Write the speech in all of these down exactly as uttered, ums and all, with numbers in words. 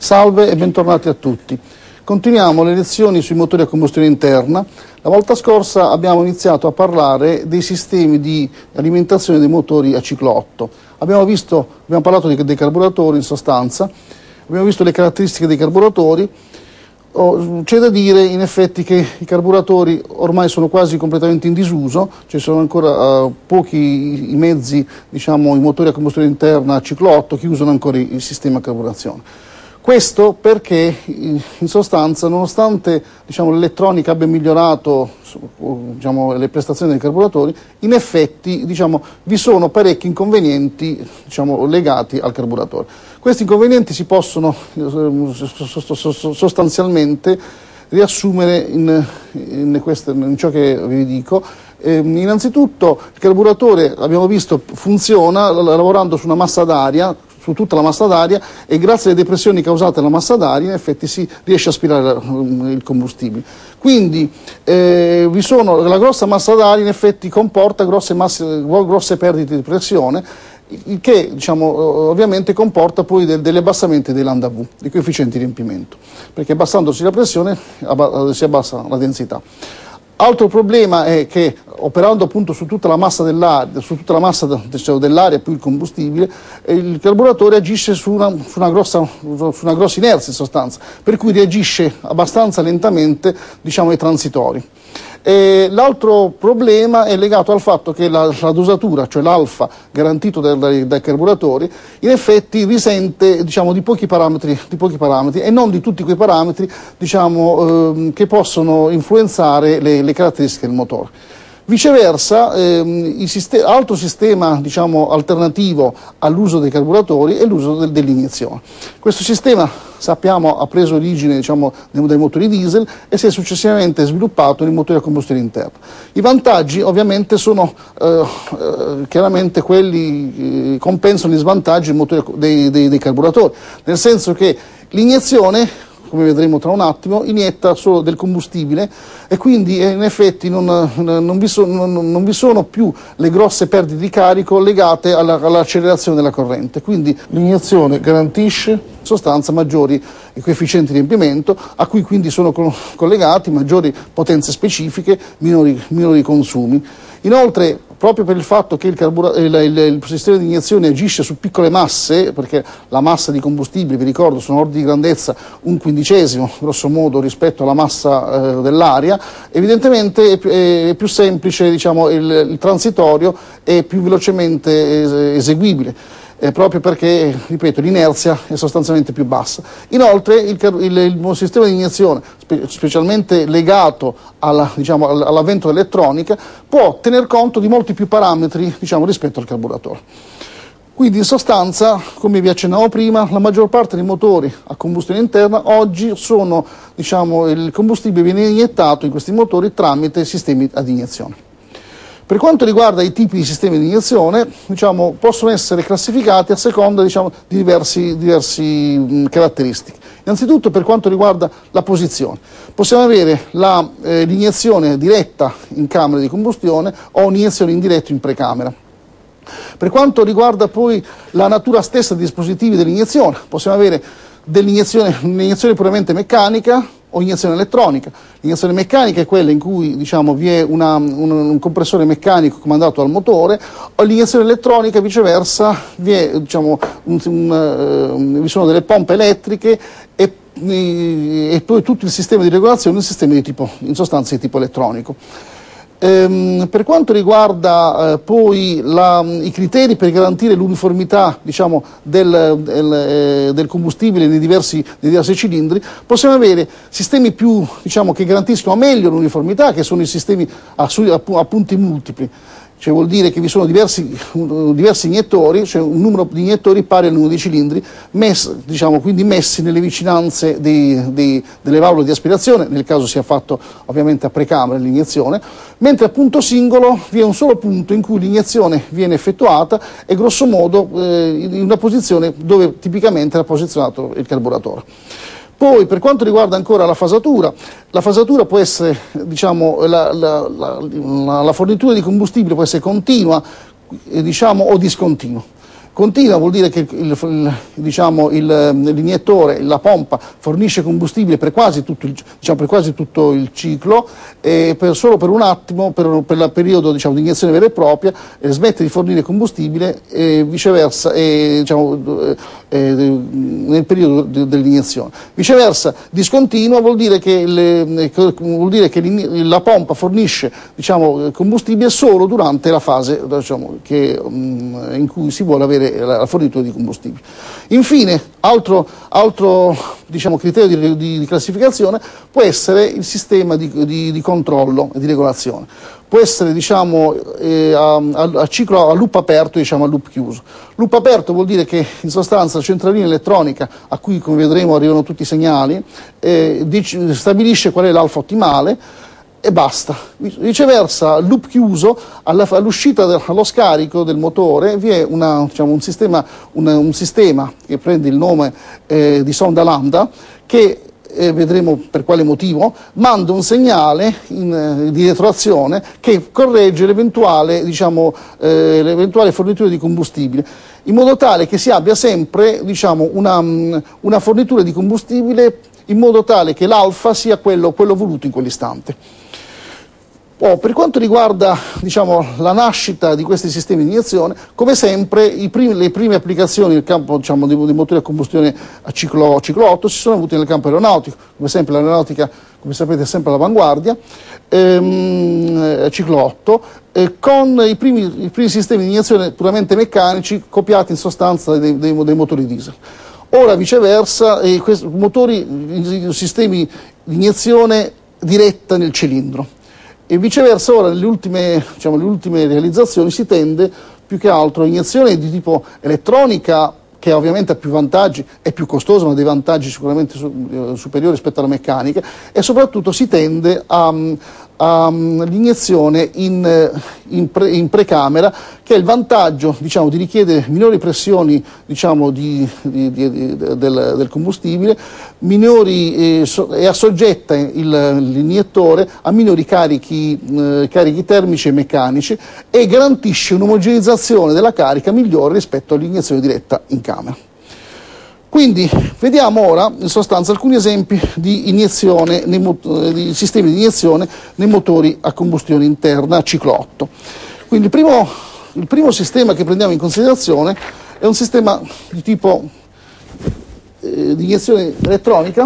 Salve e bentornati a tutti. Continuiamo le lezioni sui motori a combustione interna. La volta scorsa abbiamo iniziato a parlare dei sistemi di alimentazione dei motori a ciclo otto. Abbiamo, visto, abbiamo parlato dei, dei carburatori in sostanza, abbiamo visto le caratteristiche dei carburatori. Oh, c'è da dire in effetti che i carburatori ormai sono quasi completamente in disuso, ci sono ancora uh, pochi i, i mezzi, diciamo i motori a combustione interna a ciclo otto che usano ancora il, il sistema a carburazione. Questo perché in sostanza, nonostante diciamo, l'elettronica abbia migliorato diciamo, le prestazioni dei carburatori, in effetti diciamo, vi sono parecchi inconvenienti diciamo, legati al carburatore. Questi inconvenienti si possono sostanzialmente riassumere in, in, questo, in ciò che vi dico. Eh, innanzitutto il carburatore, abbiamo visto, funziona lavorando su una massa d'aria, su tutta la massa d'aria, e grazie alle depressioni causate dalla massa d'aria in effetti si riesce a aspirare il combustibile. Quindi eh, vi sono, la grossa massa d'aria in effetti comporta grosse, masse, grosse perdite di pressione, il che diciamo, ovviamente comporta poi del, degli abbassamenti dei lambda V, dei coefficienti di riempimento, perché abbassandosi la pressione si abbassa la densità. Altro problema è che operando appunto su tutta la massa dell'aria, su tutta la massa dell'aria più il combustibile, il carburatore agisce su una, su una, grossa, su una grossa inerzia in sostanza, per cui reagisce abbastanza lentamente diciamo, ai transitori. L'altro problema è legato al fatto che la, la dosatura, cioè l'alfa garantito dai, dai carburatori, in effetti risente diciamo, di, pochi parametri, di pochi parametri e non di tutti quei parametri diciamo, ehm, che possono influenzare le, le caratteristiche del motore. Viceversa, ehm, il sistema, altro sistema diciamo, alternativo all'uso dei carburatori è l'uso del, dell'iniezione. Questo sistema, sappiamo, ha preso origine diciamo, dai motori diesel e si è successivamente sviluppato nei motori a combustione interna. I vantaggi ovviamente sono eh, eh, chiaramente quelli che compensano gli svantaggi dei, dei, dei, dei carburatori, nel senso che l'iniezione, come vedremo tra un attimo, inietta solo del combustibile e quindi eh, in effetti non, non, vi so, non, non vi sono più le grosse perdite di carico legate alla, all'accelerazione della corrente. Quindi l'iniezione garantisce in sostanza maggiori coefficienti di riempimento, a cui quindi sono co collegati maggiori potenze specifiche, minori, minori consumi. Inoltre, proprio per il fatto che il, il, il, il sistema di iniezione agisce su piccole masse, perché la massa di combustibile, vi ricordo, sono ordini di grandezza un quindicesimo, grosso modo, rispetto alla massa eh, dell'aria, evidentemente è più, è più semplice, diciamo, il, il transitorio è più velocemente eseguibile. Eh, proprio perché, ripeto, l'inerzia è sostanzialmente più bassa. Inoltre il, il, il sistema di iniezione, spe specialmente legato alla, diciamo, all'avvento dell'elettronica, può tener conto di molti più parametri diciamo, rispetto al carburatore. Quindi in sostanza, come vi accennavo prima, la maggior parte dei motori a combustione interna oggi sono, diciamo, il combustibile viene iniettato in questi motori tramite sistemi ad iniezione. Per quanto riguarda i tipi di sistemi di iniezione, diciamo, possono essere classificati a seconda diciamo, di diverse diversi, mh, caratteristiche. Innanzitutto per quanto riguarda la posizione. Possiamo avere l'iniezione eh, diretta in camera di combustione o un'iniezione indiretta in precamera. Per quanto riguarda poi la natura stessa dei dispositivi dell'iniezione, possiamo avere dell'iniezione un'iniezione puramente meccanica o iniezione elettronica. L'iniezione meccanica è quella in cui diciamo, vi è una, un, un compressore meccanico comandato dal motore, o l'iniezione elettronica viceversa vi, è, diciamo, un, un, uh, vi sono delle pompe elettriche e, e poi tutto il sistema di regolazione è un sistema di tipo, in sostanza di tipo elettronico. Ehm, per quanto riguarda eh, poi la, i criteri per garantire l'uniformità diciamo, del, del, eh, del combustibile nei diversi, nei diversi cilindri, possiamo avere sistemi più, diciamo, che garantiscono meglio l'uniformità, che sono i sistemi a, a, a punti multipli. Cioè vuol dire che vi sono diversi, uh, diversi iniettori, cioè un numero di iniettori pari al numero di cilindri, mess, diciamo, quindi messi nelle vicinanze dei, dei, delle valvole di aspirazione, nel caso sia fatto ovviamente a precamera l'iniezione, mentre a punto singolo vi è un solo punto in cui l'iniezione viene effettuata e grosso modo eh, in una posizione dove tipicamente era posizionato il carburatore. Poi, per quanto riguarda ancora la fasatura, la fasatura può essere, diciamo, la, la, la, la fornitura di combustibile può essere continua, eh, diciamo, o discontinua. Continua vuol dire che il, il, diciamo, il, l'iniettore, la pompa, fornisce combustibile per quasi tutto il, diciamo, per quasi tutto il ciclo, e per, solo per un attimo, per, per il periodo, diciamo, di iniezione vera e propria, eh, smette di fornire combustibile e viceversa, e, diciamo, eh, nel periodo de, dell'iniezione. Viceversa, discontinua vuol dire che, le, vuol dire che la pompa fornisce, diciamo, combustibile solo durante la fase, diciamo, che, um, in cui si vuole avere la fornitura di combustibile. Infine, altro, altro diciamo, criterio di, di, di classificazione può essere il sistema di, di, di controllo e di regolazione. Può essere, diciamo, eh, a, a ciclo a loop aperto, diciamo a loop chiuso. Loop aperto vuol dire che in sostanza la centralina elettronica, a cui, come vedremo, arrivano tutti i segnali, eh, dic- stabilisce qual è l'alfa ottimale e basta. Viceversa, loop chiuso, alla, all'uscita del, allo scarico del motore vi è una, diciamo, un, sistema, una, un sistema che prende il nome eh, di sonda lambda, che eh, vedremo per quale motivo, manda un segnale in, eh, di retroazione che corregge l'eventuale, diciamo, eh, l'eventuale fornitura di combustibile, in modo tale che si abbia sempre, diciamo, una, una fornitura di combustibile in modo tale che l'alfa sia quello, quello voluto in quell'istante. Oh, per quanto riguarda, diciamo, la nascita di questi sistemi di iniezione, come sempre i primi, le prime applicazioni nel campo, diciamo, dei, dei motori a combustione a ciclo, ciclo otto si sono avute nel campo aeronautico. Come sempre l'aeronautica, come sapete, è sempre all'avanguardia, ehm, ciclo otto, eh, con i primi, i primi sistemi di iniezione puramente meccanici copiati in sostanza dei, dei, dei motori diesel. Ora viceversa, eh, questi motori, sistemi di iniezione diretta nel cilindro. E viceversa ora nelle ultime, diciamo, le ultime realizzazioni si tende più che altro a iniezione di tipo elettronica, che ovviamente ha più vantaggi, è più costosa ma ha dei vantaggi sicuramente su, eh, superiori rispetto alla meccanica, e soprattutto si tende a, a l'iniezione in, in, pre, in precamera, che è il vantaggio, diciamo, di richiedere minori pressioni, diciamo, di, di, di, di, del, del combustibile, minori, eh, so, e assoggetta l'iniettore a minori carichi, eh, carichi termici e meccanici, e garantisce un'omogenizzazione della carica migliore rispetto all'iniezione diretta in camera. Quindi vediamo ora in sostanza alcuni esempi di iniezione, nei, di sistemi di iniezione nei motori a combustione interna a ciclo otto. Quindi il primo, il primo sistema che prendiamo in considerazione è un sistema di tipo eh, di iniezione elettronica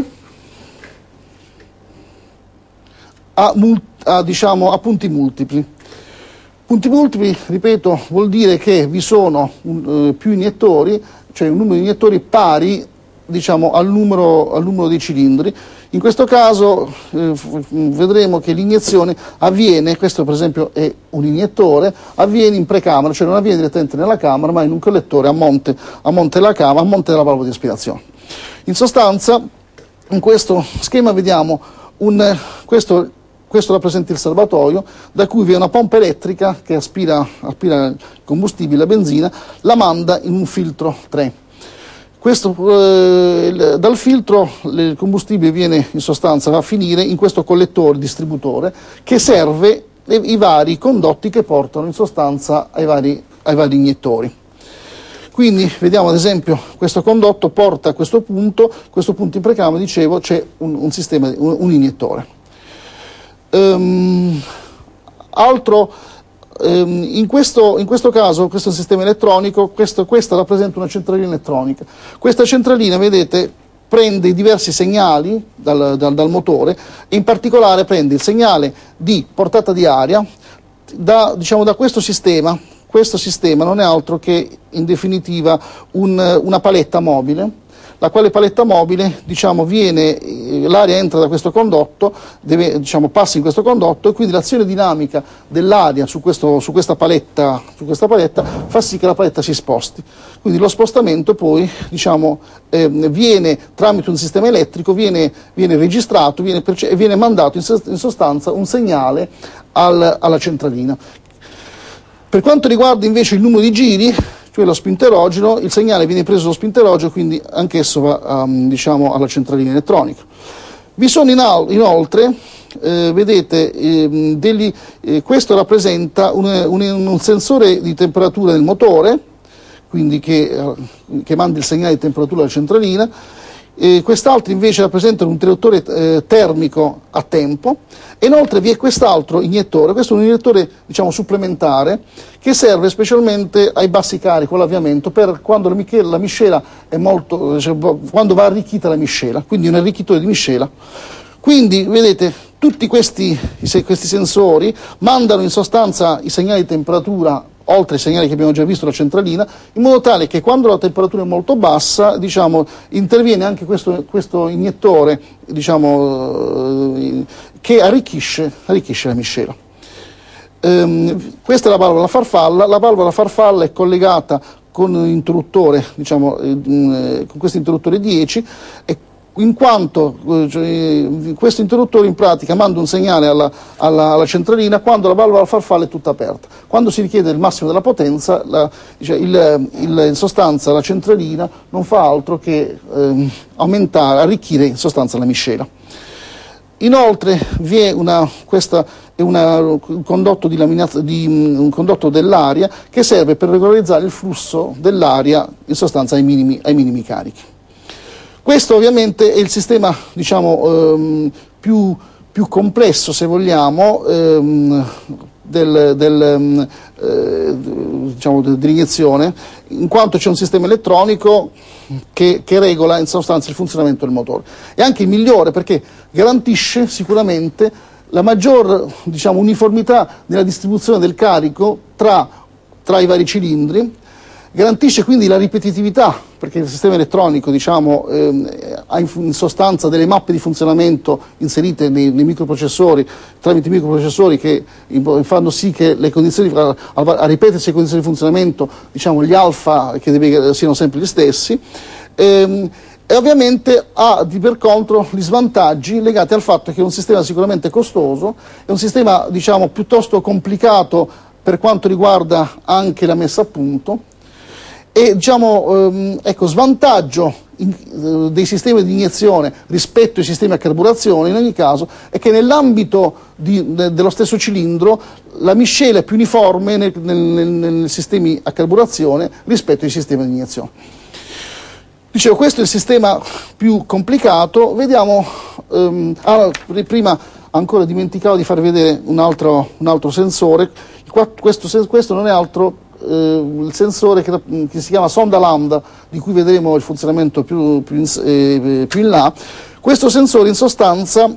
a, a, diciamo, a punti multipli. Punti multipli, ripeto, vuol dire che vi sono un, eh, più iniettori, cioè un numero di iniettori pari, diciamo, al numero, al numero dei cilindri. In questo caso eh, vedremo che l'iniezione avviene, questo per esempio è un iniettore, avviene in precamera, cioè non avviene direttamente nella camera, ma in un collettore a monte, a monte della camera, a monte della valvola di aspirazione. In sostanza, in questo schema vediamo un, questo, questo rappresenta il serbatoio, da cui vi è una pompa elettrica che aspira, aspira il combustibile, la benzina, la manda in un filtro tre. Questo, eh, il, dal filtro il combustibile viene, in sostanza, va a finire in questo collettore distributore che serve i, i vari condotti che portano in sostanza ai vari, ai vari iniettori. Quindi vediamo ad esempio questo condotto porta a questo punto, questo punto in precamera, dicevo, c'è un, un sistema, un, un iniettore. Um, altro, um, in, questo, in questo caso, questo è un sistema elettronico, questo, questa rappresenta una centralina elettronica. Questa centralina, vedete, prende diversi segnali dal, dal, dal motore, e in particolare prende il segnale di portata di aria da, diciamo, da questo sistema. Questo sistema non è altro che, in definitiva, un, una paletta mobile, la quale paletta mobile, diciamo, viene, l'aria entra da questo condotto, deve, diciamo, passa in questo condotto, e quindi l'azione dinamica dell'aria su, questo, su, questa paletta, su questa paletta fa sì che la paletta si sposti. Quindi lo spostamento poi, diciamo, eh, viene tramite un sistema elettrico, viene, viene registrato, viene e viene mandato in, in sostanza un segnale al, alla centralina. Per quanto riguarda invece il numero di giri, cioè lo spinterogeno, il segnale viene preso dallo spinterogeno, quindi anch'esso va um, diciamo, alla centralina elettronica. Vi sono in inoltre, eh, vedete, eh, degli, eh, questo rappresenta un, un, un sensore di temperatura del motore, quindi che, eh, che manda il segnale di temperatura alla centralina. E quest'altro invece rappresenta un interruttore eh, termico a tempo, e inoltre vi è quest'altro iniettore, questo è un iniettore diciamo supplementare che serve specialmente ai bassi carichi, all'avviamento, per quando la, la miscela è molto, cioè, quando va arricchita la miscela, quindi un arricchitore di miscela. Quindi vedete, tutti questi, questi sensori mandano in sostanza i segnali di temperatura oltre ai segnali che abbiamo già visto alla centralina, in modo tale che quando la temperatura è molto bassa, diciamo, interviene anche questo, questo iniettore, diciamo, eh, che arricchisce, arricchisce la miscela. Ehm, questa è la valvola farfalla. La valvola farfalla è collegata con un interruttore, diciamo, eh, con questo interruttore dieci, e in quanto cioè, questo interruttore in pratica manda un segnale alla, alla, alla centralina quando la valvola farfalla è tutta aperta. Quando si richiede il massimo della potenza, la, cioè, il, il, in sostanza la centralina non fa altro che eh, aumentare, arricchire in sostanza la miscela. Inoltre vi è una, questa è una, un condotto, di di, un condotto dell'aria che serve per regolarizzare il flusso dell'aria in sostanza ai minimi, ai minimi carichi. Questo ovviamente è il sistema, diciamo, ehm, più, più complesso, se vogliamo, ehm, del, del, eh, diciamo, dell'iniezione, in quanto c'è un sistema elettronico che, che regola in sostanza il funzionamento del motore. È anche il migliore perché garantisce sicuramente la maggior, diciamo, uniformità nella distribuzione del carico tra, tra i vari cilindri. Garantisce quindi la ripetitività, perché il sistema elettronico, diciamo, eh, ha in, in sostanza delle mappe di funzionamento inserite nei, nei microprocessori, tramite microprocessori che fanno sì che le condizioni, a, a ripetersi le condizioni di funzionamento, diciamo, gli alfa che deve, siano sempre gli stessi. Ehm, E ovviamente ha di per contro gli svantaggi legati al fatto che è un sistema sicuramente costoso, è un sistema, diciamo, piuttosto complicato per quanto riguarda anche la messa a punto. E diciamo, ehm, ecco, svantaggio in, eh, dei sistemi di iniezione rispetto ai sistemi a carburazione in ogni caso è che nell'ambito de, dello stesso cilindro la miscela è più uniforme nei nel, nel, nel sistemi a carburazione rispetto ai sistemi di iniezione. Dicevo, questo è il sistema più complicato. Vediamo, ehm, ah, prima ancora dimenticavo di far vedere un altro, un altro sensore. Questo, questo non è altro il sensore che, che si chiama sonda lambda, di cui vedremo il funzionamento più, più, in, eh, più in là. Questo sensore in sostanza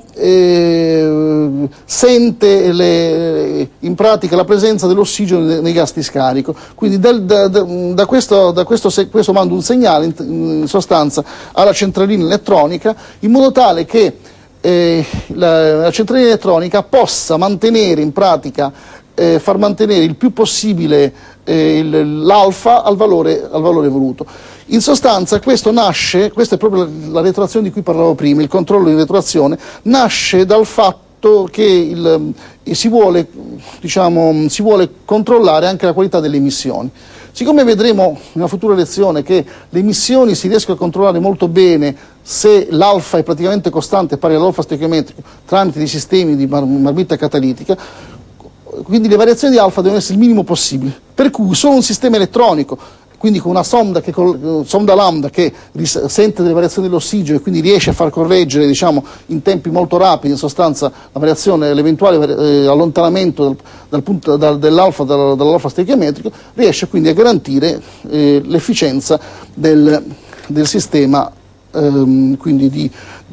eh, sente le, in pratica la presenza dell'ossigeno nei, nei gas di scarico, quindi da, da, da, questo, da questo, questo manda un segnale in, in sostanza alla centralina elettronica, in modo tale che eh, la, la centralina elettronica possa mantenere in pratica eh, far mantenere il più possibile eh, l'alfa al valore, al valore voluto. In sostanza questo nasce, questa è proprio la retroazione di cui parlavo prima, il controllo di retroazione, nasce dal fatto che il, si, vuole, diciamo, si vuole controllare anche la qualità delle emissioni. Siccome vedremo in una futura lezione che le emissioni si riescono a controllare molto bene se l'alfa è praticamente costante, pari all'alfa stoichiometrico, tramite dei sistemi di mar marmitta catalitica, quindi le variazioni di alfa devono essere il minimo possibile, per cui solo un sistema elettronico, quindi con una sonda, che, sonda lambda che sente delle variazioni dell'ossigeno e quindi riesce a far correggere, diciamo, in tempi molto rapidi in sostanza la variazione, l'eventuale eh, allontanamento dal, dal punto, dal, dell'alfa dal, dall'alfa stoichiometrico, riesce quindi a garantire eh, l'efficienza del, del sistema, ehm, quindi di,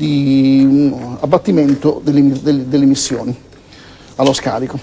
di abbattimento delle, delle, delle emissioni allo scarico.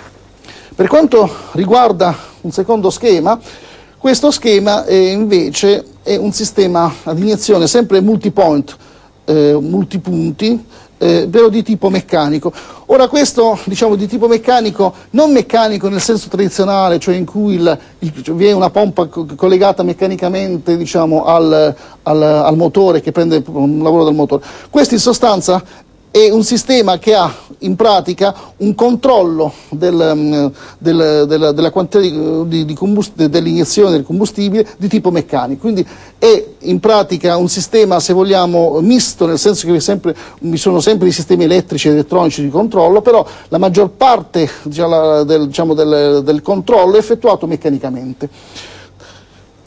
Per quanto riguarda un secondo schema, questo schema è invece è un sistema ad iniezione sempre multipoint, eh, multipunti, eh, però di tipo meccanico. Ora questo, diciamo, di tipo meccanico, non meccanico nel senso tradizionale, cioè in cui il, il, cioè vi è una pompa co collegata meccanicamente, diciamo, al, al, al motore, che prende un lavoro dal motore. Questo in sostanza è un sistema che ha in pratica un controllo del, del, della, della quantità di, di dell'iniezione del combustibile di tipo meccanico, quindi è in pratica un sistema, se vogliamo, misto, nel senso che vi, sempre, vi sono sempre i sistemi elettrici ed elettronici di controllo, però la maggior parte, diciamo, del, diciamo, del, del controllo è effettuato meccanicamente.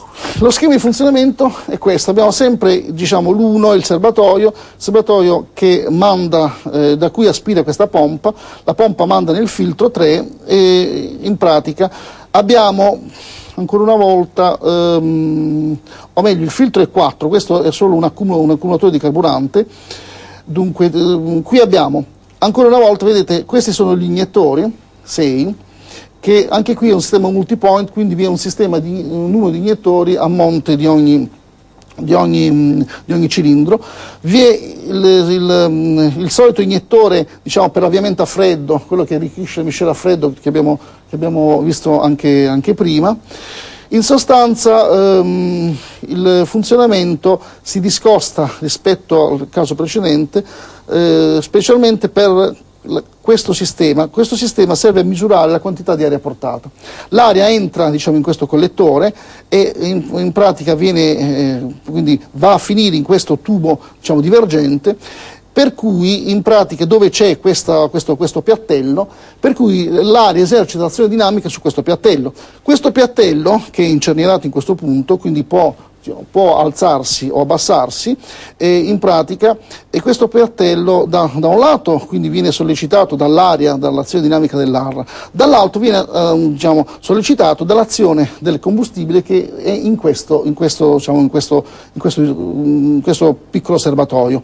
lo schema di funzionamento è questo: abbiamo sempre, diciamo, l'uno, il serbatoio, il serbatoio che manda, eh, da cui aspira questa pompa, la pompa manda nel filtro tre e in pratica abbiamo ancora una volta, ehm, o meglio il filtro è quattro, questo è solo un, accumulo, un accumulatore di carburante. Dunque eh, qui abbiamo ancora una volta, vedete, questi sono gli iniettori, sei, che anche qui è un sistema multipoint, quindi vi è un sistema di un numero di iniettori a monte di ogni, di ogni, di ogni cilindro. Vi è il, il, il solito iniettore, diciamo, per avviamento a freddo, quello che arricchisce la miscela a freddo che abbiamo, che abbiamo visto anche, anche prima. In sostanza ehm, il funzionamento si discosta rispetto al caso precedente, eh, specialmente per questo sistema. Questo sistema serve a misurare la quantità di aria portata. L'aria entra, diciamo, in questo collettore e in, in pratica viene, eh, quindi va a finire in questo tubo, diciamo, divergente, per cui in pratica dove c'è questo, questo piattello, per cui l'aria esercita l'azione dinamica su questo piattello. Questo piattello, che è incernierato in questo punto, quindi può, può alzarsi o abbassarsi, e in pratica, e questo piattello da, da un lato quindi viene sollecitato dall'aria, dall'azione dinamica dell'aria, dall'altro viene eh, diciamo, sollecitato dall'azione del combustibile che è in questo, in questo, diciamo, in questo, in questo, in questo piccolo serbatoio.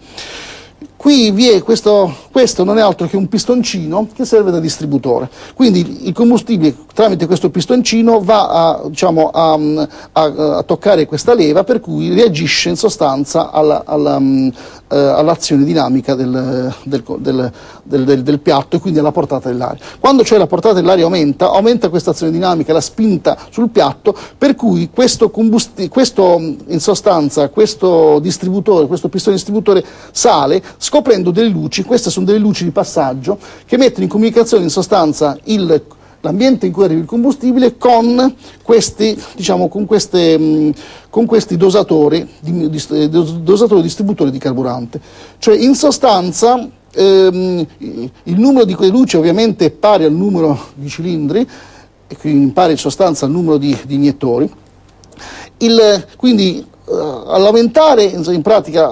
Qui vi è questo, questo non è altro che un pistoncino che serve da distributore, quindi il combustibile tramite questo pistoncino va a, diciamo, a, a, a toccare questa leva, per cui reagisce in sostanza alla, alla, uh, all'azione dinamica del, del, del, del, del, del piatto e quindi alla portata dell'aria. Quando cioè la portata dell'aria aumenta, aumenta questa azione dinamica, la spinta sul piatto, per cui questo, questo in sostanza, questo distributore, questo pistone distributore sale, scoprendo delle luci. Queste sono delle luci di passaggio che mettono in comunicazione in sostanza il, l'ambiente in cui arriva il combustibile con questi, diciamo, con queste, con questi dosatori, di, di, dosatori distributori di carburante. Cioè in sostanza ehm, il numero di quelle luci ovviamente è pari al numero di cilindri, e quindi pari in sostanza al numero di, di iniettori. Il, quindi all'aumentare, in pratica,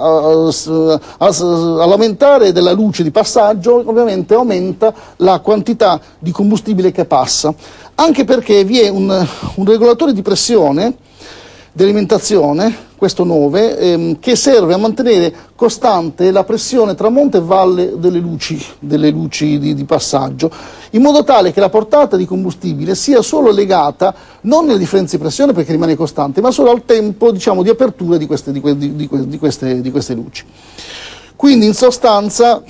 all'aumentare della luce di passaggio, ovviamente aumenta la quantità di combustibile che passa, anche perché vi è un, un regolatore di pressione di alimentazione, questo nove, ehm, che serve a mantenere costante la pressione tra monte e valle delle luci, delle luci di, di passaggio, in modo tale che la portata di combustibile sia solo legata non alla differenza di pressione, perché rimane costante, ma solo al tempo, diciamo, di apertura di queste, di, di, di, di queste, di queste luci. Quindi in sostanza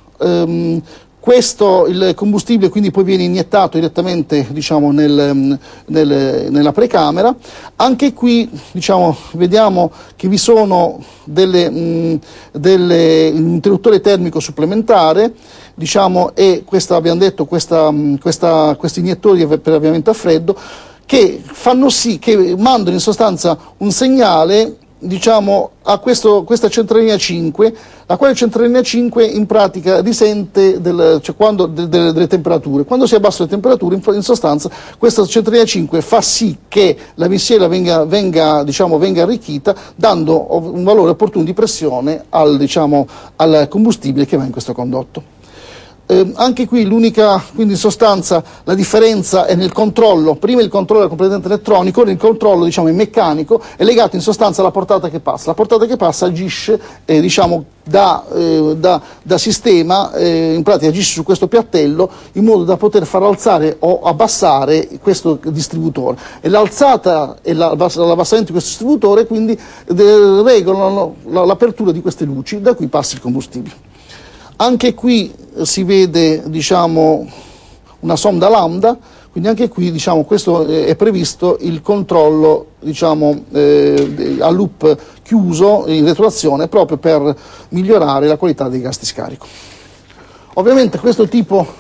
ehm, questo, il combustibile quindi poi viene iniettato direttamente, diciamo, nel, nel, nella precamera. Anche qui, diciamo, vediamo che vi sono delle, mh, delle, un interruttore termico supplementare, diciamo, e questa, abbiamo detto, questa, questa, questi iniettori per avviamento a freddo, che fanno sì, che mandano in sostanza un segnale, diciamo, a questo, questa centralina cinque, la quale centralina cinque in pratica risente del, cioè quando, de, de, delle temperature. Quando si abbassano le temperature, in, in sostanza, questa centralina cinque fa sì che la miscela venga, venga, diciamo, venga arricchita, dando un valore opportuno di pressione al, diciamo, al combustibile che va in questo condotto. Eh, anche qui l'unica, quindi in sostanza la differenza è nel controllo. Prima il controllo era completamente elettronico, ora il controllo, diciamo, è meccanico, è legato in sostanza alla portata che passa. La portata che passa agisce, eh, diciamo, da, eh, da, da sistema, eh, in pratica agisce su questo piattello in modo da poter far alzare o abbassare questo distributore, e l'alzata e l'abbassamento di questo distributore quindi eh, regolano l'apertura di queste luci, da cui passa il combustibile. Anche qui si vede, diciamo, una sonda lambda, quindi anche qui, diciamo, questo è previsto il controllo, diciamo, eh, a loop chiuso in retroazione, proprio per migliorare la qualità dei gas di scarico. Ovviamente questo tipo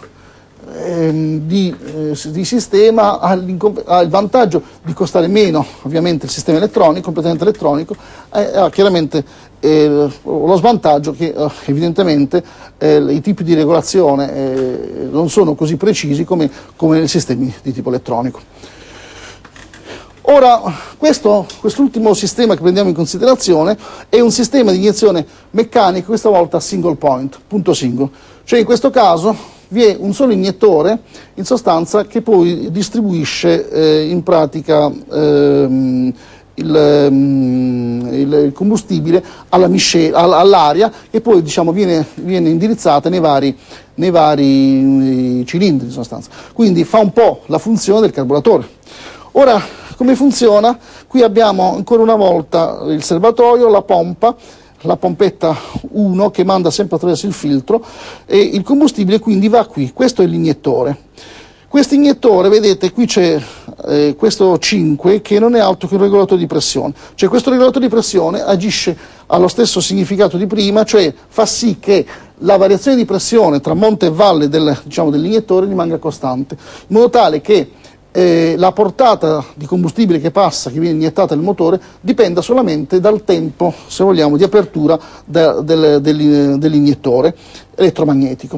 eh, di, eh, di sistema ha, ha il vantaggio di costare meno, ovviamente il sistema elettronico, completamente elettronico, eh, ha chiaramente eh, lo svantaggio che eh, evidentemente eh, i tipi di regolazione eh, non sono così precisi come, come nei sistemi di tipo elettronico. Ora, questo, quest'ultimo sistema che prendiamo in considerazione è un sistema di iniezione meccanica, questa volta single point, punto singolo. Cioè in questo caso vi è un solo iniettore, in sostanza, che poi distribuisce eh, in pratica ehm, il, um, il, il combustibile alla miscela, all'aria, che poi diciamo, viene, viene indirizzata nei vari, nei vari cilindri in sostanza. Quindi fa un po' la funzione del carburatore. Ora, come funziona? Qui abbiamo ancora una volta il serbatoio, la pompa, la pompetta uno che manda sempre attraverso il filtro e il combustibile quindi va qui. Questo è l'iniettore. Questo iniettore, vedete, qui c'è eh, questo cinque che non è altro che un regolatore di pressione. Cioè questo regolatore di pressione agisce allo stesso significato di prima, cioè fa sì che la variazione di pressione tra monte e valle del, diciamo, dell'iniettore rimanga costante, in modo tale che eh, la portata di combustibile che passa, che viene iniettata nel motore, dipenda solamente dal tempo, se vogliamo, di apertura da, del, del, dell'iniettore elettromagnetico.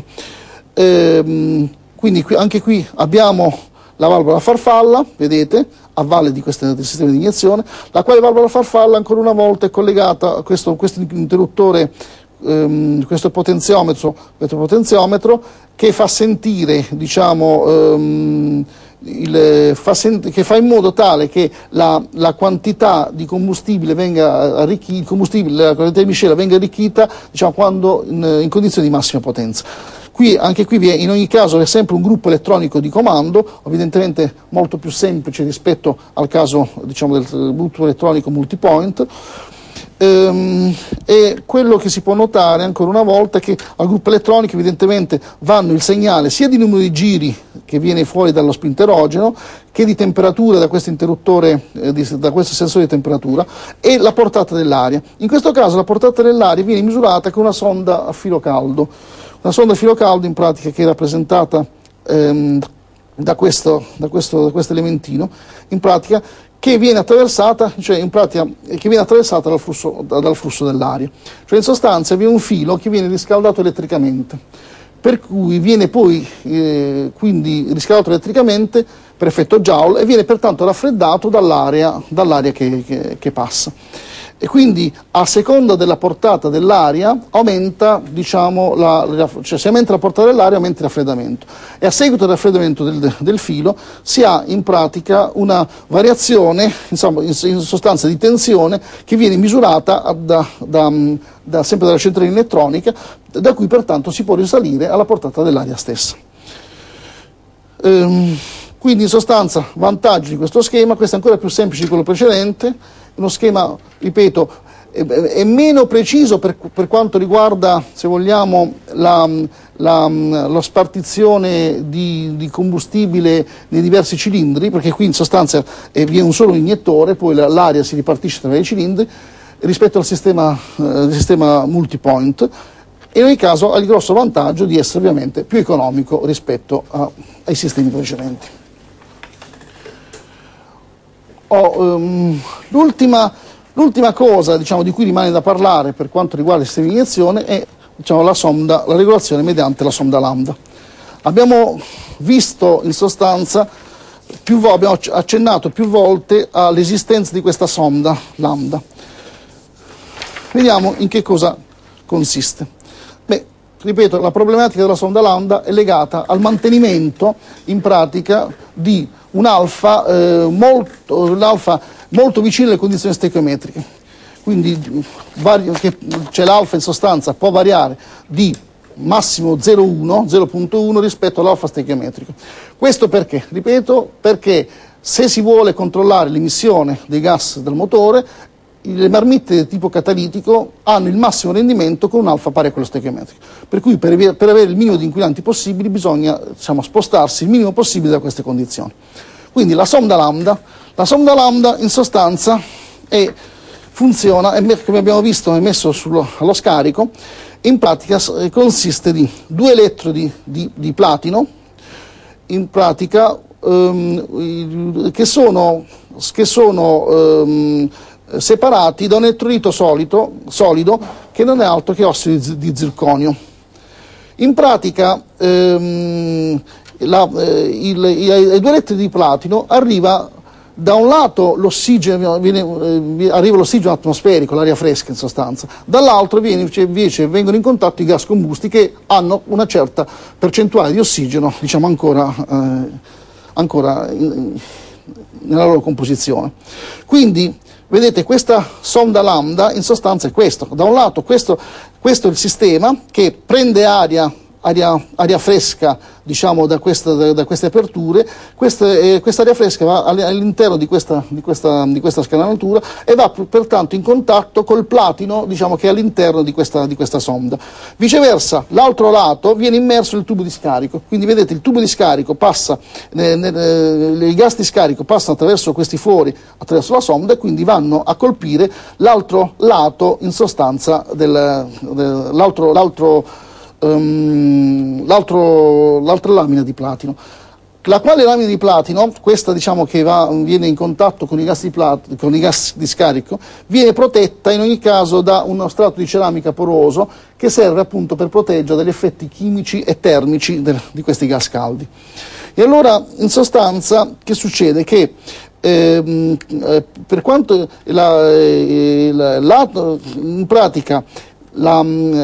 Ehm, Quindi qui, anche qui abbiamo la valvola farfalla, vedete, a valle di questo del sistema di iniezione, la quale valvola farfalla ancora una volta è collegata a questo, questo interruttore, ehm, questo potenziometro, questo potenziometro che fa sentire, diciamo, ehm, il, fa sent- che fa in modo tale che la, la quantità di combustibile venga arricchita, il combustibile, la quantità di miscela venga arricchita, diciamo, quando in, in condizioni di massima potenza. Qui, anche qui vi è, in ogni caso, è sempre un gruppo elettronico di comando, evidentemente molto più semplice rispetto al caso, diciamo, del gruppo elettronico multipoint. Ehm, e quello che si può notare ancora una volta è che al gruppo elettronico evidentemente vanno il segnale sia di numero di giri che viene fuori dallo spinterogeno che di temperatura da questo interruttore, eh, di, da questo sensore di temperatura, e la portata dell'aria. In questo caso la portata dell'aria viene misurata con una sonda a filo caldo. Una sonda a filo caldo in pratica che è rappresentata ehm, da, questo, da, questo, da questo elementino, in pratica che viene attraversata, cioè in pratica, che viene attraversata dal flusso, dal flusso dell'aria. Cioè in sostanza vi è un filo che viene riscaldato elettricamente, per cui viene poi eh, quindi riscaldato elettricamente per effetto Joule e viene pertanto raffreddato dall'aria, dall'aria che, che, che passa. E quindi a seconda della portata dell'aria aumenta, diciamo, la, cioè se aumenta la portata dell'aria aumenta il raffreddamento, e a seguito del raffreddamento del, del filo si ha in pratica una variazione, insomma, in, in sostanza di tensione, che viene misurata da, da, da, sempre dalla centralina elettronica, da cui pertanto si può risalire alla portata dell'aria stessa. Ehm, quindi in sostanza vantaggi di questo schema, questo è ancora più semplice di quello precedente, uno schema, ripeto, è, è meno preciso per, per quanto riguarda, se vogliamo, la, la, la spartizione di, di combustibile nei diversi cilindri, perché qui in sostanza eh, vi è un solo iniettore, poi l'aria si ripartisce tra i cilindri, rispetto al sistema, eh, sistema multipoint, e in ogni caso ha il grosso vantaggio di essere ovviamente più economico rispetto a, ai sistemi precedenti. Oh, um, l'ultima, l'ultima cosa, diciamo, di cui rimane da parlare per quanto riguarda il sistema di iniezione è, diciamo, la sonda, la regolazione mediante la sonda lambda. Abbiamo visto in sostanza, più, abbiamo accennato più volte all'esistenza di questa sonda lambda. Vediamo in che cosa consiste. Beh, ripeto, la problematica della sonda lambda è legata al mantenimento, in pratica, di un alfa eh, molto, l'alfa molto vicino alle condizioni stechiometriche. Quindi cioè l'alfa in sostanza può variare di massimo zero virgola uno rispetto all'alfa stechiometrico. Questo perché? Ripeto, perché se si vuole controllare l'emissione dei gas del motore, le marmitte di tipo catalitico hanno il massimo rendimento con un alfa pari a quello stechiometrico, per cui per, per avere il minimo di inquinanti possibili bisogna, diciamo, spostarsi il minimo possibile da queste condizioni. Quindi la sonda lambda, la sonda lambda in sostanza è, funziona, è, come abbiamo visto è messo sullo, allo scarico, in pratica consiste di due elettrodi di, di platino, in pratica ehm, che sono, che sono ehm, separati da un elettrolito solido, solido che non è altro che ossido di zirconio. In pratica ehm, la, eh, il, i, ai due elettrodi di platino arriva Da un lato l'ossigeno viene, eh, arriva l'ossigeno atmosferico, l'aria fresca in sostanza, dall'altro invece vengono in contatto i gas combusti che hanno una certa percentuale di ossigeno, diciamo ancora, eh, ancora in, nella loro composizione. Quindi vedete, questa sonda lambda in sostanza è questo. Da un lato questo, questo è il sistema che prende aria, aria, aria fresca, diciamo, da, questa, da, da queste aperture. Questa, eh, questa aria fresca va all'interno di questa, di, questa, di questa scanalatura e va pertanto in contatto col platino, diciamo, che è all'interno di questa, di questa sonda. Viceversa, l'altro lato viene immerso nel tubo di scarico, quindi vedete il tubo di scarico passa, eh, eh, i gas di scarico passano attraverso questi fori, attraverso la sonda, e quindi vanno a colpire l'altro lato, in sostanza, del, del, l'altro, l'altro Um, l'altra lamina di platino. La quale lamina di platino, questa diciamo che va, viene in contatto con i, gas di plat- con i gas di scarico, viene protetta in ogni caso da uno strato di ceramica poroso che serve appunto per proteggere dagli effetti chimici e termici del, di questi gas caldi. E allora in sostanza che succede? Che ehm, eh, per quanto la, eh, la, la, in pratica La,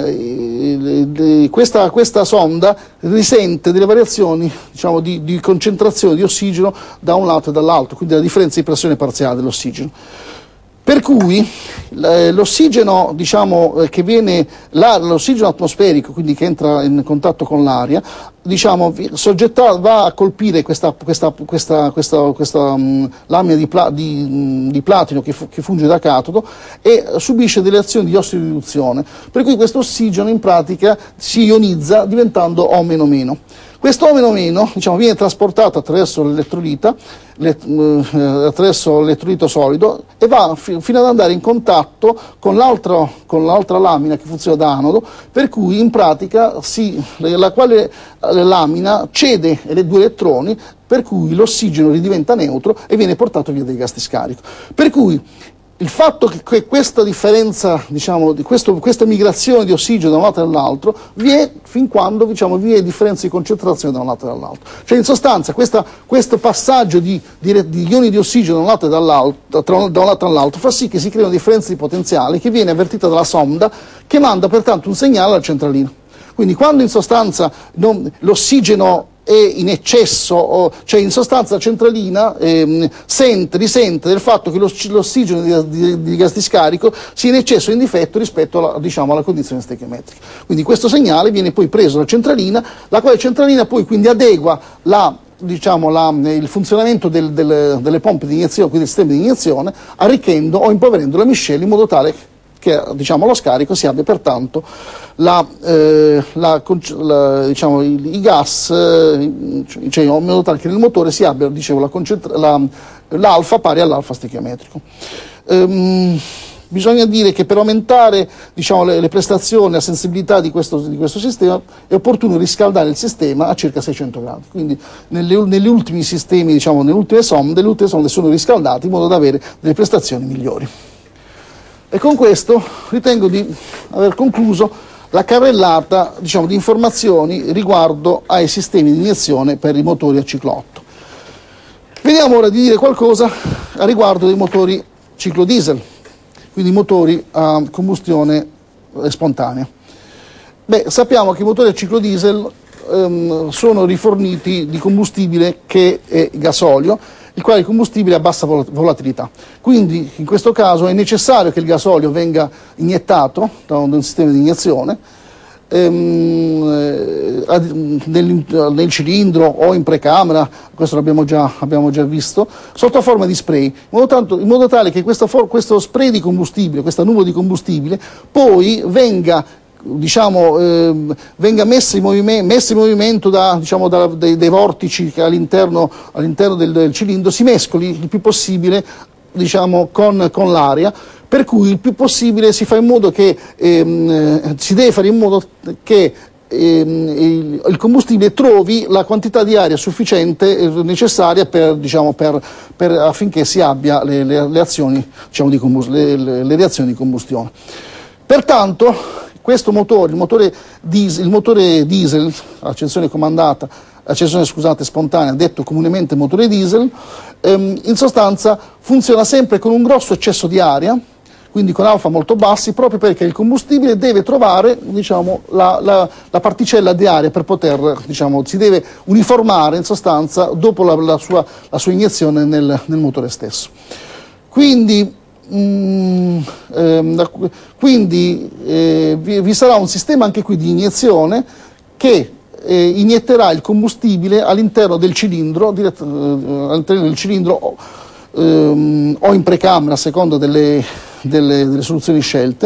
eh, questa, questa sonda risente delle variazioni, diciamo, di, di concentrazione di ossigeno da un lato e dall'altro, quindi la differenza di pressione parziale dell'ossigeno. Per cui l'ossigeno, diciamo, che viene, l'ossigeno atmosferico, quindi che entra in contatto con l'aria, diciamo, va a colpire questa, questa, questa, questa, questa um, lamina di, pla, di, um, di platino che, che funge da catodo e subisce delle azioni di ossidi-riduzione, per cui questo ossigeno in pratica si ionizza diventando O meno meno. Questo O meno meno, diciamo, viene trasportato attraverso l'elettrolita, le, eh, attraverso l'elettrolito solido, e va fi, fino ad andare in contatto con l'altra con l'altra lamina che funziona da anodo, per cui in pratica si, la quale lamina cede le due elettroni, per cui l'ossigeno ridiventa neutro e viene portato via dai gas di scarico. Per cui il fatto che questa differenza, diciamo, di questo, questa migrazione di ossigeno da un lato e dall'altro vi è fin quando, diciamo, vi è differenza di concentrazione da un lato e dall'altro. Cioè in sostanza questa, questo passaggio di, di, di ioni di ossigeno da un lato e dall'altro, tra, da un lato all'altro, fa sì che si crea una differenza di potenziale che viene avvertita dalla sonda, che manda pertanto un segnale alla centralina. Quindi quando in sostanza l'ossigeno è in eccesso, cioè in sostanza la centralina eh, sente, risente del fatto che l'ossigeno di, di, di gas di scarico sia in eccesso o in difetto rispetto alla, diciamo, alla condizione stechiometrica. Quindi questo segnale viene poi preso dalla centralina, la quale centralina poi quindi adegua la, diciamo, la, il funzionamento del, del, delle pompe di iniezione, quindi del sistema di iniezione, arricchendo o impoverendo la miscela in modo tale che, diciamo, allo scarico si abbia pertanto la, eh, la, la, diciamo, i, i gas, eh, cioè in modo tale che nel motore si abbia, dicevo, la, la, l'alfa pari all'alfa stechiometrico. Ehm, bisogna dire che per aumentare, diciamo, le, le prestazioni, la sensibilità di questo, di questo sistema è opportuno riscaldare il sistema a circa seicento gradi. Quindi nelle, negli ultimi sistemi, diciamo, nelle ultime sonde, le ultime sonde sono riscaldate in modo da avere delle prestazioni migliori. E con questo ritengo di aver concluso la carrellata, diciamo, di informazioni riguardo ai sistemi di iniezione per i motori a ciclo otto. Vediamo ora di dire qualcosa a riguardo dei motori ciclo diesel, quindi motori a combustione spontanea. Beh, sappiamo che i motori a ciclo diesel ehm, sono riforniti di combustibile che è gasolio, il quale è il combustibile a bassa volatilità. Quindi in questo caso è necessario che il gasolio venga iniettato da un, da un sistema di iniezione ehm, nel, nel cilindro o in precamera, questo l'abbiamo già, abbiamo già visto, sotto forma di spray, in modo, tanto, in modo tale che questo, questo spray di combustibile, questa nuvola di combustibile, poi venga diciamo, eh, venga messa in, movime, messa in movimento da, diciamo, da, dei, dei vortici che all'interno, all'interno del, del cilindro si mescoli il più possibile, diciamo, con, con l'aria, per cui il più possibile si fa in modo che ehm, si deve fare in modo che ehm, il, il combustibile trovi la quantità di aria sufficiente eh, necessaria per, diciamo, per, per, affinché si abbia le, le, le, azioni, diciamo, di le, le, le reazioni di combustione. Pertanto questo motore, il motore diesel, il motore diesel a accensione comandata accensione scusate, spontanea, detto comunemente motore diesel, ehm, in sostanza funziona sempre con un grosso eccesso di aria, quindi con alfa molto bassi, proprio perché il combustibile deve trovare, diciamo, la, la, la particella di aria per poter, diciamo, si deve uniformare in sostanza dopo la, la, sua, la sua iniezione nel, nel motore stesso. Quindi, mm, ehm, quindi eh, vi, vi sarà un sistema anche qui di iniezione che eh, inietterà il combustibile all'interno del cilindro, dirett- eh, all'interno del cilindro o, ehm, o in precamera a seconda delle, delle, delle soluzioni scelte.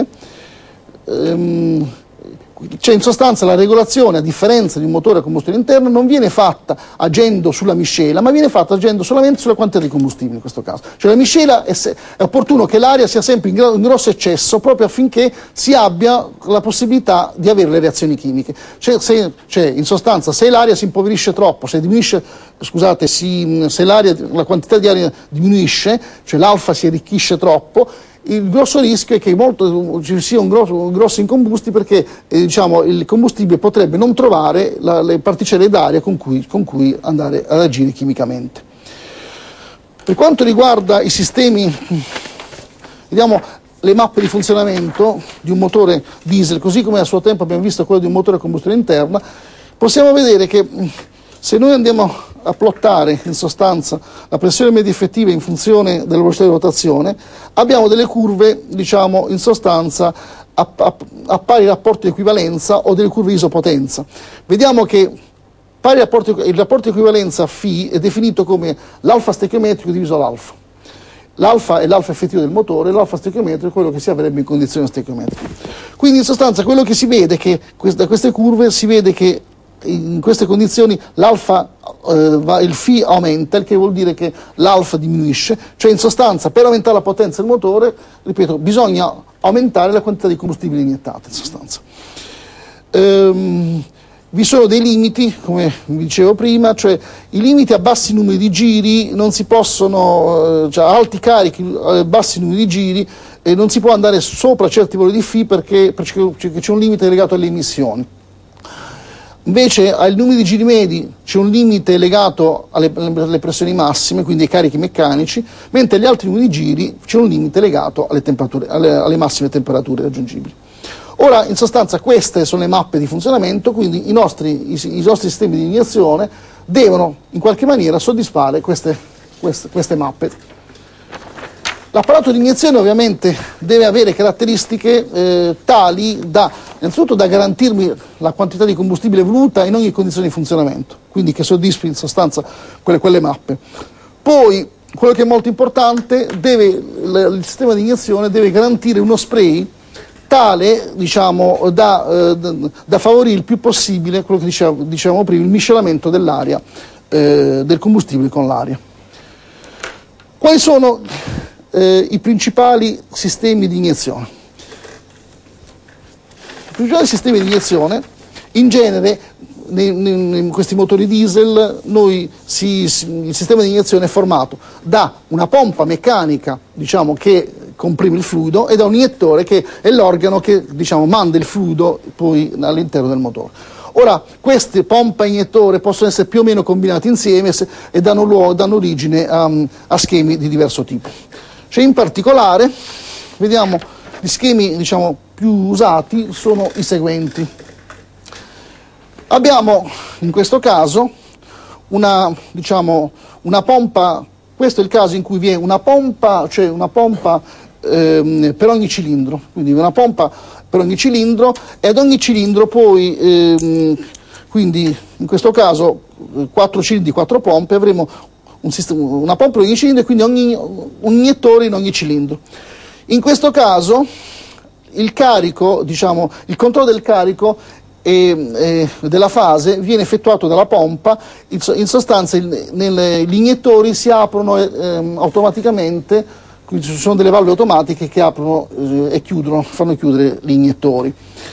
Ehm, Cioè in sostanza la regolazione, a differenza di un motore a combustione interna, non viene fatta agendo sulla miscela, ma viene fatta agendo solamente sulla quantità di combustibile in questo caso. Cioè la miscela è, se, è opportuno che l'aria sia sempre in, gra- in grosso eccesso proprio affinché si abbia la possibilità di avere le reazioni chimiche. Cioè, se, cioè in sostanza se l'aria si impoverisce troppo, se diminuisce, scusate, si, se l'aria, la quantità di aria diminuisce, cioè l'alfa si arricchisce troppo, il grosso rischio è che molto, ci sia un grosso, un grosso incombusti perché eh, diciamo, il combustibile potrebbe non trovare la, le particelle d'aria con cui, con cui andare ad agire chimicamente. Per quanto riguarda i sistemi, vediamo le mappe di funzionamento di un motore diesel, così come a suo tempo abbiamo visto quello di un motore a combustione interna, possiamo vedere che se noi andiamo a plottare in sostanza la pressione media effettiva in funzione della velocità di rotazione, abbiamo delle curve, diciamo, in sostanza a, a, a pari rapporto di equivalenza o delle curve isopotenza. Vediamo che pari rapporto, il rapporto di equivalenza φ è definito come l'alfa stechiometrico diviso l'alfa. L'alfa è l'alfa effettivo del motore, l'alfa stechiometrico è quello che si avrebbe in condizione stechiometrica. Quindi in sostanza quello che si vede è che da queste curve si vede che in queste condizioni l'alfa, eh, va, il φ aumenta, il che vuol dire che l'alfa diminuisce, cioè in sostanza per aumentare la potenza del motore, ripeto, bisogna aumentare la quantità di combustibile iniettata in sostanza. Ehm, vi sono dei limiti, come vi dicevo prima, cioè i limiti a bassi numeri di giri non si possono, eh, cioè a alti carichi, a bassi numeri di giri, e non si può andare sopra certi valori di φ perché, perché c'è un limite legato alle emissioni. Invece ai numeri di giri medi c'è un limite legato alle, alle pressioni massime, quindi ai carichi meccanici, mentre agli altri numeri di giri c'è un limite legato alle, temperature, alle, alle massime temperature raggiungibili. Ora, in sostanza, queste sono le mappe di funzionamento, quindi i nostri, i, i nostri sistemi di iniezione devono in qualche maniera soddisfare queste, queste, queste mappe. L'apparato di iniezione ovviamente deve avere caratteristiche eh, tali da, innanzitutto, da garantirmi la quantità di combustibile voluta in ogni condizione di funzionamento, quindi che soddisfi in sostanza quelle, quelle mappe. Poi, quello che è molto importante, deve, il sistema di iniezione deve garantire uno spray tale, diciamo, da, eh, da favorire il più possibile quello che dicevamo, dicevamo prima, il miscelamento dell'aria, eh, del combustibile con l'aria. Quali sono Eh, i principali sistemi di iniezione? I principali sistemi di iniezione, in genere, nei, nei, in questi motori diesel, noi si, si, il sistema di iniezione è formato da una pompa meccanica, diciamo, che comprime il fluido, e da un iniettore che è l'organo che, diciamo, manda il fluido poi all'interno del motore. Ora, queste pompa e iniettore possono essere più o meno combinati insieme e danno, luogo, danno origine a, a schemi di diverso tipo. Cioè, in particolare, vediamo, gli schemi, diciamo, più usati sono i seguenti. Abbiamo, in questo caso, una, diciamo, una pompa, questo è il caso in cui vi è una pompa, cioè una pompa ehm, per ogni cilindro, quindi una pompa per ogni cilindro, e ad ogni cilindro poi, ehm, quindi in questo caso, quattro cilindri, quattro pompe, avremo Un sistema, una pompa per ogni cilindro e quindi ogni, un iniettore in ogni cilindro. In questo caso il carico, diciamo, il controllo del carico e, e della fase viene effettuato dalla pompa. In, in sostanza il, nelle, gli iniettori si aprono eh, automaticamente, quindi ci sono delle valvole automatiche che aprono eh, e chiudono, fanno chiudere gli iniettori.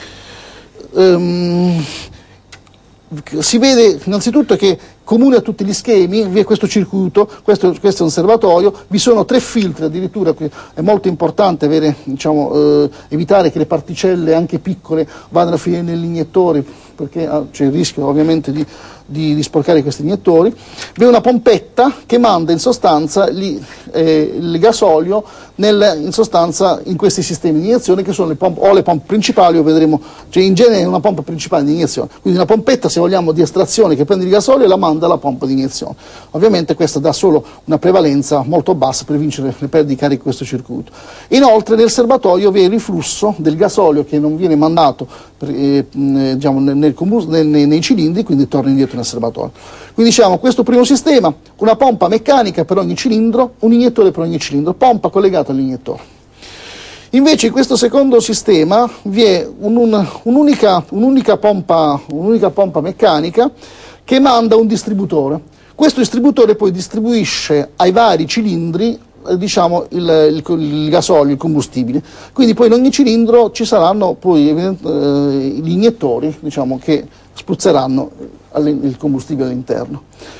Um, si vede innanzitutto che comune a tutti gli schemi vi è questo circuito, questo, questo è un serbatoio, vi sono tre filtri addirittura, è molto importante avere, diciamo, eh, evitare che le particelle anche piccole vadano a finire negli iniettori, perché c'è il rischio ovviamente di, di, di sporcare questi iniettori. Vi è una pompetta che manda in sostanza gli, eh, il gasolio nel, in sostanza in questi sistemi di iniezione che sono le pompe, o le pompe principali, o vedremo, cioè in genere è una pompa principale di iniezione, quindi una pompetta, se vogliamo, di estrazione che prende il gasolio e la manda alla pompa di iniezione. Ovviamente questa dà solo una prevalenza molto bassa per vincere le perdite di carico di questo circuito. Inoltre nel serbatoio vi è il riflusso del gasolio che non viene mandato per, eh, diciamo, nel, nel, nei, nei cilindri, quindi torna indietro nel serbatoio. Quindi diciamo, questo primo sistema, una pompa meccanica per ogni cilindro, un iniettore per ogni cilindro, pompa collegata all'iniettore. Invece in questo secondo sistema vi è un, un, un'unica, un'unica, pompa, un'unica pompa meccanica che manda un distributore. Questo distributore poi distribuisce ai vari cilindri eh, diciamo, il, il, il gasolio, il combustibile. Quindi poi in ogni cilindro ci saranno poi eh, gli iniettori, diciamo, che spruzzeranno il combustibile all'interno.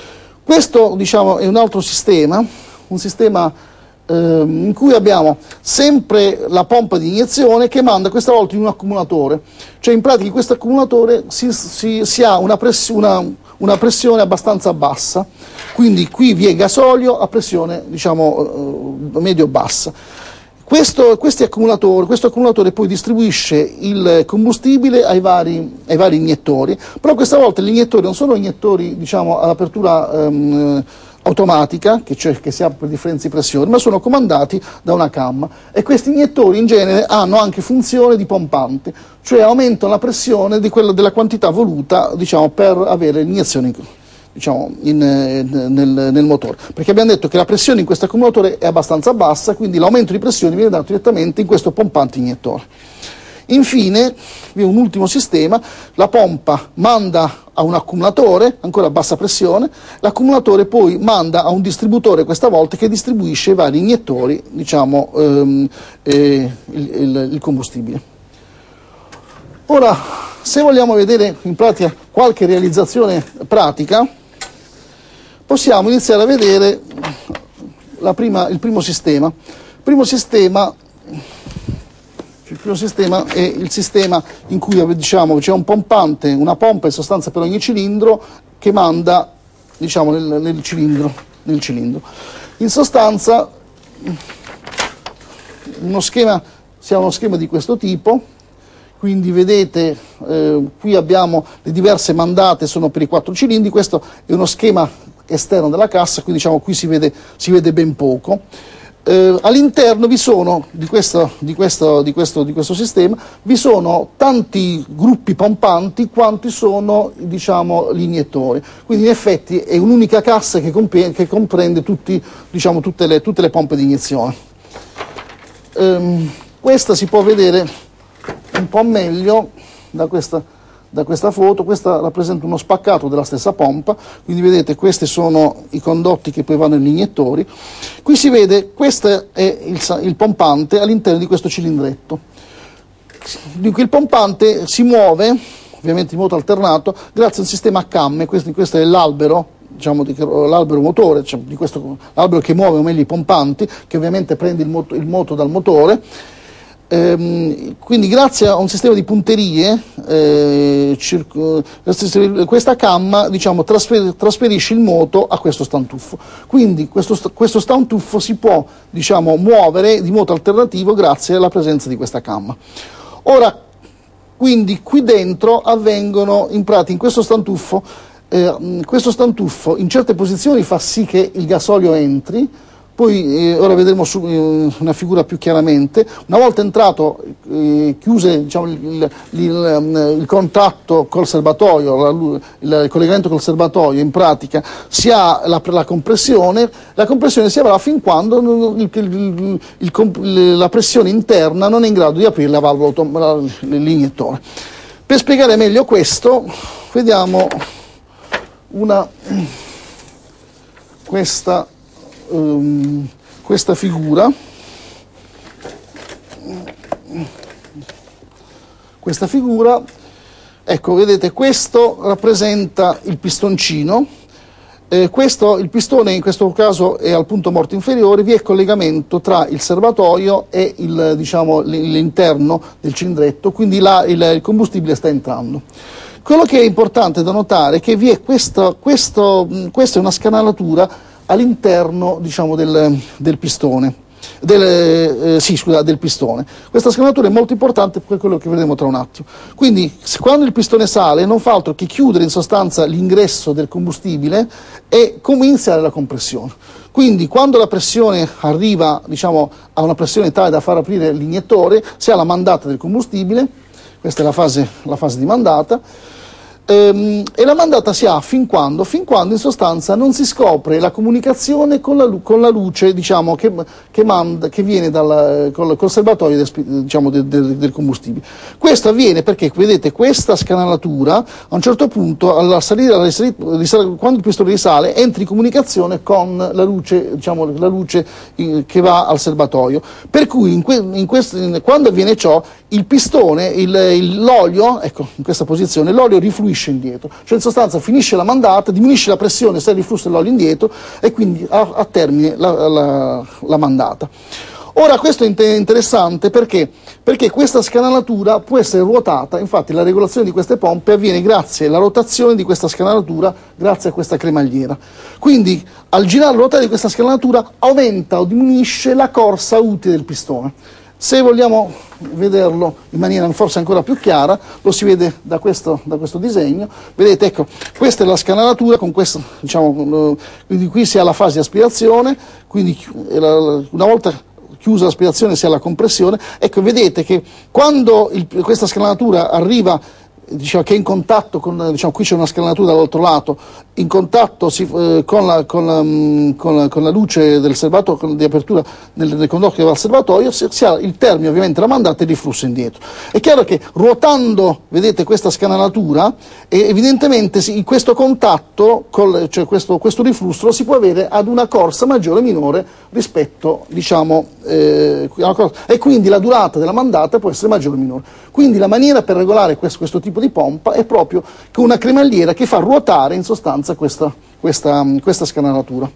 Questo, diciamo, è un altro sistema, un sistema eh, in cui abbiamo sempre la pompa di iniezione che manda questa volta in un accumulatore, cioè in pratica in questo accumulatore si, si, si ha una, press, una, una pressione abbastanza bassa, quindi qui vi è gasolio a pressione, diciamo, eh, medio-bassa. Questo, questi accumulatori, questo accumulatore poi distribuisce il combustibile ai vari, ai vari iniettori, però questa volta gli iniettori non sono iniettori, diciamo, all'apertura ehm, automatica, che, cioè, che si apre per differenza di pressione, ma sono comandati da una camma, e questi iniettori in genere hanno anche funzione di pompante, cioè aumentano la pressione di quella, della quantità voluta, diciamo, per avere l'iniezione in diciamo, in, nel, nel motore, perché abbiamo detto che la pressione in questo accumulatore è abbastanza bassa, quindi l'aumento di pressione viene dato direttamente in questo pompante iniettore. Infine vi è un ultimo sistema, la pompa manda a un accumulatore, ancora a bassa pressione, l'accumulatore poi manda a un distributore questa volta che distribuisce i vari iniettori, diciamo, ehm, eh, il, il, il combustibile. Ora, se vogliamo vedere in pratica qualche realizzazione pratica, possiamo iniziare a vedere la prima, il primo sistema. Il primo sistema, il primo sistema è il sistema in cui, diciamo, c'è un pompante, una pompa in sostanza per ogni cilindro che manda, diciamo, nel, nel, cilindro, nel cilindro. In sostanza uno schema, si ha uno schema di questo tipo. Quindi vedete, eh, qui abbiamo le diverse mandate, sono per i quattro cilindri, questo è uno schema esterno della cassa, quindi diciamo qui si vede, si vede ben poco. Eh, all'interno vi sono, di questo, di, questo, di, questo, di questo sistema, vi sono tanti gruppi pompanti quanti sono, diciamo, gli iniettori. Quindi in effetti è un'unica cassa che, comp- che comprende tutti, diciamo, tutte, le, tutte le pompe di iniezione. Eh, questa si può vedere un po' meglio da questa, da questa foto. Questa rappresenta uno spaccato della stessa pompa, quindi vedete questi sono i condotti che poi vanno negli iniettori. Qui si vede, questo è il, il pompante all'interno di questo cilindretto. Dunque il pompante si muove, ovviamente in modo alternato, grazie a un sistema a camme. Questo, questo è l'albero, diciamo, di, l'albero motore, cioè di questo, l'albero che muove, o meglio i pompanti, che ovviamente prende il moto, il moto dal motore. Ehm, quindi grazie a un sistema di punterie eh, circo, questa camma, diciamo, trasfer- trasferisce il moto a questo stantuffo, quindi questo, questo stantuffo si può, diciamo, muovere di moto alternativo grazie alla presenza di questa camma. Ora, quindi qui dentro avvengono, in pratica, in questo stantuffo eh, questo stantuffo in certe posizioni fa sì che il gasolio entri. Poi eh, ora vedremo su, eh, una figura più chiaramente. Una volta entrato, eh, chiuse, diciamo, il, il, il, il contatto col serbatoio, la, il, il collegamento col serbatoio, in pratica si ha la, la compressione, la compressione si avrà fin quando il, il, il, la pressione interna non è in grado di aprire la valvola autom- l'iniettore. Per spiegare meglio questo, vediamo una, questa Um, questa figura questa figura ecco, vedete, questo rappresenta il pistoncino, eh, questo, il pistone in questo caso è al punto morto inferiore, vi è collegamento tra il serbatoio e il, diciamo, l'interno del cilindretto, quindi là il, il combustibile sta entrando. Quello che è importante da notare è che vi è questa, questo, questa è una scanalatura all'interno, diciamo, del, del pistone. Del, eh, sì, scusa, del pistone. Questa scanalatura è molto importante per quello che vedremo tra un attimo. Quindi, se, quando il pistone sale, non fa altro che chiudere in sostanza l'ingresso del combustibile e iniziare la compressione. Quindi, quando la pressione arriva, diciamo, a una pressione tale da far aprire l'iniettore, si ha la mandata del combustibile. Questa è la fase, la fase di mandata. Ehm, e la mandata si ha fin quando? Fin quando in sostanza non si scopre la comunicazione con la, con la luce, diciamo, che, che, manda, che viene dal, col, col serbatoio del, diciamo, del, del, del combustibile. Questo avviene perché, vedete, questa scanalatura a un certo punto, alla salita, alla risalita, quando il pistone risale, entra in comunicazione con la luce, diciamo, la luce che va al serbatoio. Per cui in que, in questo, in, quando avviene ciò, il pistone, l'olio, ecco, in questa posizione, l'olio rifluisce indietro, cioè in sostanza finisce la mandata, diminuisce la pressione, sta il riflusso dell'olio indietro e quindi ha a termine la, la, la mandata. Ora questo è interessante perché? Perché questa scanalatura può essere ruotata, infatti la regolazione di queste pompe avviene grazie alla rotazione di questa scanalatura, grazie a questa cremagliera. Quindi al girare la ruotare di questa scanalatura aumenta o diminuisce la corsa utile del pistone. Se vogliamo vederlo in maniera forse ancora più chiara, lo si vede da questo, da questo disegno. Vedete, ecco, questa è la scanalatura, con questo, diciamo, quindi qui si ha la fase di aspirazione, quindi una volta chiusa l'aspirazione si ha la compressione. Ecco, vedete che quando il, questa scanalatura arriva, diciamo, che è in contatto con, diciamo, qui c'è una scanalatura dall'altro lato, in contatto si, eh, con, la, con, la, con, la, con la luce del serbatoio, di apertura del, del condotto che va al serbatoio, si, si ha il termine, ovviamente la mandata e il riflusso indietro. È chiaro che ruotando, vedete, questa scanalatura, eh, evidentemente si, in questo contatto, col, cioè questo, questo riflusso, lo si può avere ad una corsa maggiore o minore rispetto, diciamo, eh, e quindi la durata della mandata può essere maggiore o minore. Quindi la maniera per regolare questo, questo tipo di pompa è proprio con una cremagliera che fa ruotare in sostanza questa, questa, questa scanalatura.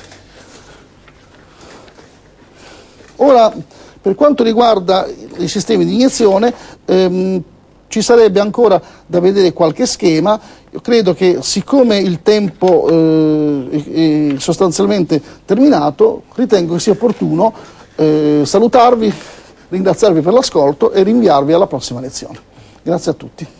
Ora, per quanto riguarda i sistemi di iniezione, ehm, ci sarebbe ancora da vedere qualche schema. Io credo che, siccome il tempo eh, è sostanzialmente terminato, ritengo che sia opportuno eh, salutarvi, ringraziarvi per l'ascolto e rinviarvi alla prossima lezione. Grazie a tutti.